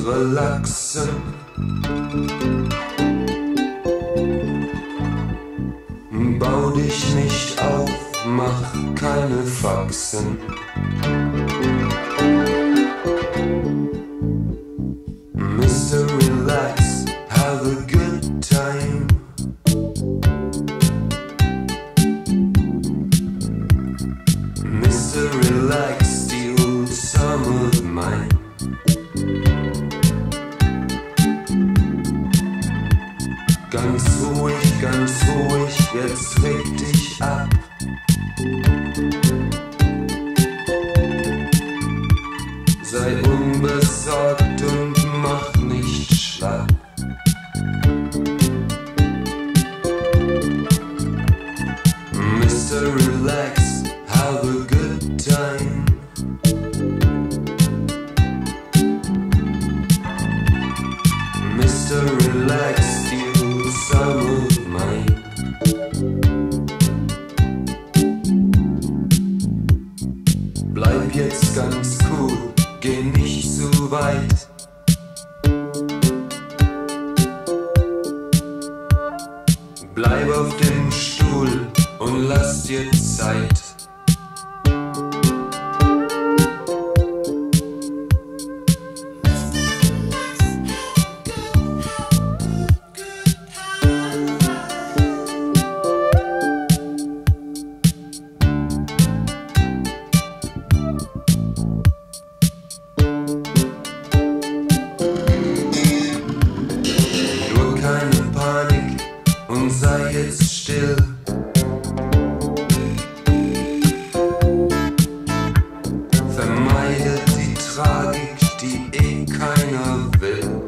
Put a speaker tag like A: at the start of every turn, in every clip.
A: relaxen. Bau dich nicht auf, mach keine Faxen. Mr. Relax, have a good time. Mr. Relax, steal some of mine. Ganz ruhig, jetzt reg dich ab. Sei unbesorgt und mach nicht schlapp. Mr. Relax, have a good time. Mr. Relax, steal some of mine. Bleib jetzt ganz cool, geh nicht zu weit. Bleib auf dem Stuhl und lass dir Zeit. Nur keine Panik und sei jetzt still. Vermeide die Tragik, die eh keiner will.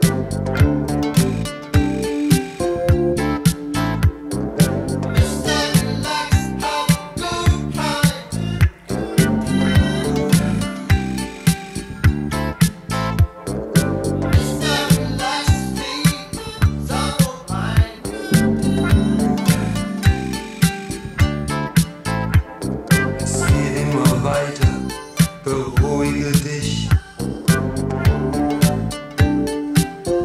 A: Es geht immer weiter, beruhige dich.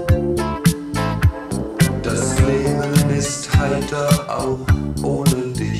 A: Das Leben ist heiter auch ohne dich.